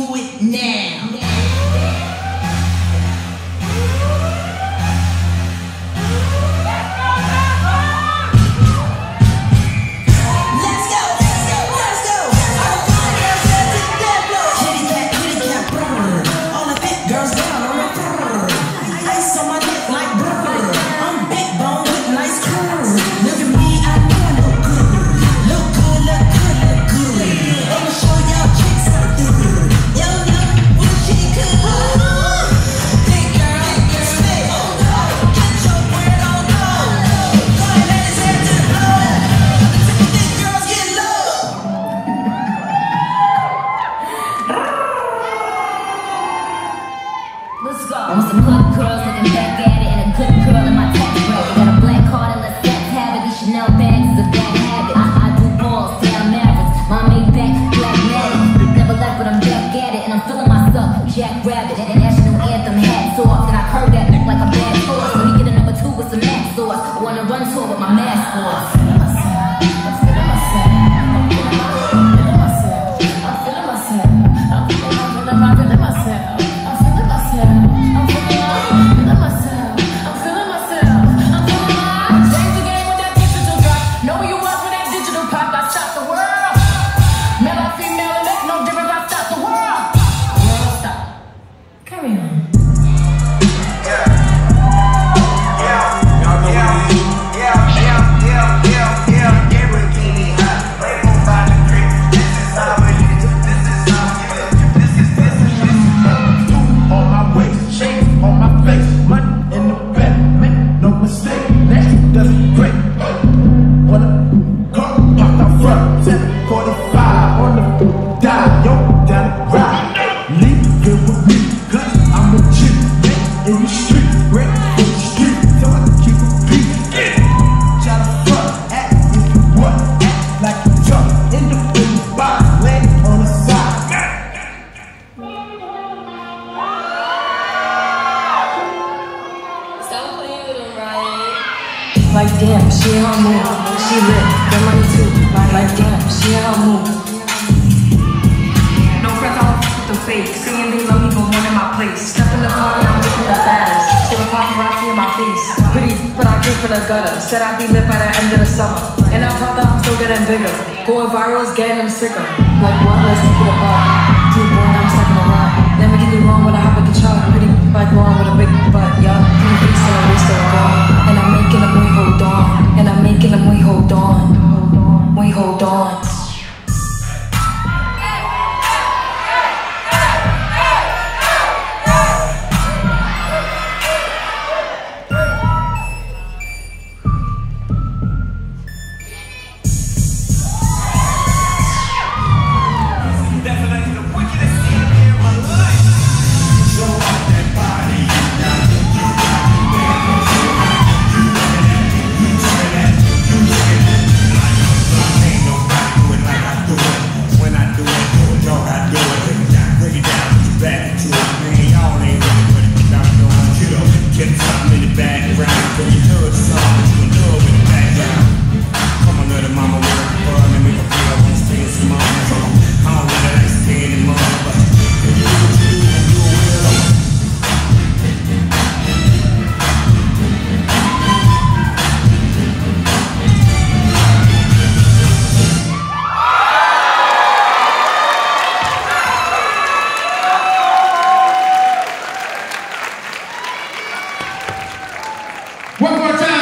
do it now. I want some good girls looking back at it, and a good girl in my tax bracket. Got a black card and let's sex have it. These Chanel bags is a bad habit. I do balls, down Mavericks. My Maybach, black magic. Never left, but I'm back at it, and I'm feeling myself. Jack Rabbit, and national anthem hats off. And I heard that like a bad horse. Let me get a number 2 with some max sauce. I wanna run tour with my mask off. Like damn, she in her mood. She lit, get money too. Like damn, she in her mood. No friends, I don't with the fake. Singing they love me, but one in my place. Step in the car and I'm looking the baddest. She was paparazzi in my face. Pretty, but I came for the gutter. Said I'd be lit by the end of the summer. And I thought that I'm still getting bigger. Going viral is getting them sicker. Like what? Let's keep it above. Too boring, I'm stuck in a rut. Never get me wrong when I hop with the chart. Pretty, like wrong with a big butt, yup. Pretty face and a waist of a girl. And I'm making them we hold on. And I'm making them we hold on. We hold on. One more time.